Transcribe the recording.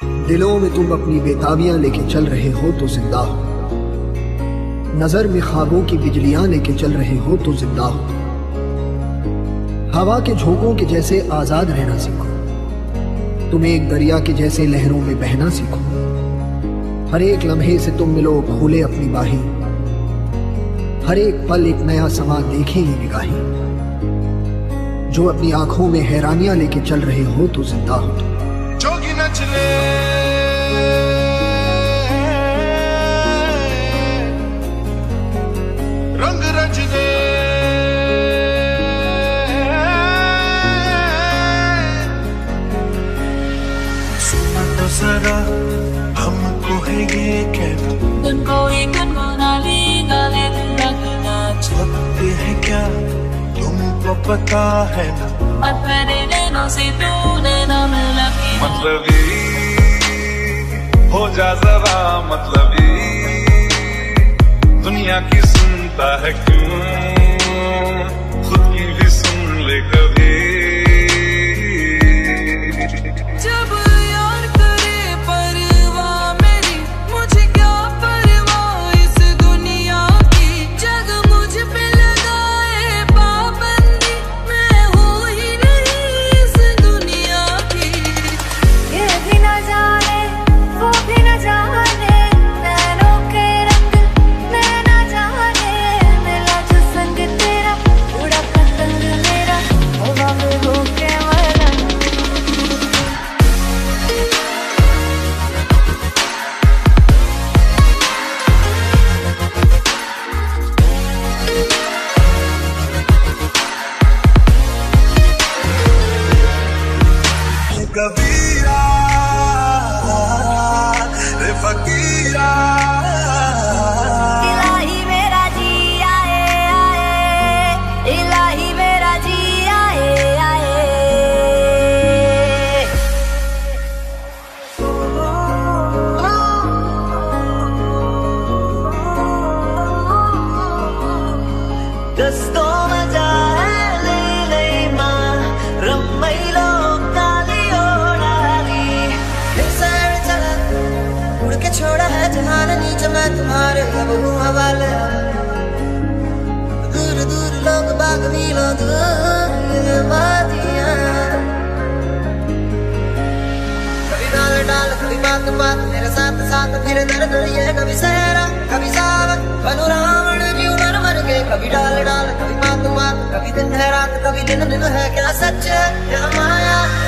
दिलों में तुम अपनी बेताबियां लेके चल रहे हो तो जिंदा हो, नजर में ख्वाबों की बिजलियां लेके चल रहे हो तो जिंदा हो। हवा के झोंकों के जैसे आजाद रहना सीखो, तुम एक दरिया के जैसे लहरों में बहना सीखो। हर एक लम्हे से तुम मिलो खोले अपनी बाहें, हर एक पल एक नया समा देखे ये निगाहें। जो अपनी आंखों में हैरानियां लेके चल रहे हो तो जिंदा हो तुम। जोगी नचले रंग रचले, सुना तो जरा हमको है ये कहना, तुमको एक नाली गाले लगना चाहते हैं क्या तुमको पता है ना। अपने नैनों से तूने न मिला मतलबी हो जा जरा, मतलबी दुनिया की सुनता है क्यों, खुद की भी सुन ले कभी। जब यार करे परवाह मेरी, मुझे क्या परवाह इस दुनिया की। जग मुझ पे लगाए पाबंदी, मैं हूँ ही नहीं इस दुनिया की। ये भी न जाने वो भी न जाने, नैनों के रंग मैं न जाने। मिला जो संग तेरा उड़ा पतंग मेरा, हवा में होके मरना। कबीरा रे फकीरा, इलाही मेरा जी आए आए, इलाही मेरा जी आए आए। दस्तों में जाए ले ले माँ रम्मैलो कालियो डाली। एक सैर चला उड़ के छोड़ा है जहान नीचे, मैं तुम्हारे अब हूँ हवाले। दूर दूर लोग बाग मीलों दूर वादियाँ, कभी डाल डाल कभी बात बात मेरे साथ साथ फिर दर दर ये। कभी सहरा कभी सावन बनू रावण जीव मर मर के। कभी डाल डाल कभी बात बात, कभी दिन है रात कभी दिन दिन है। क्या सच है क्या माया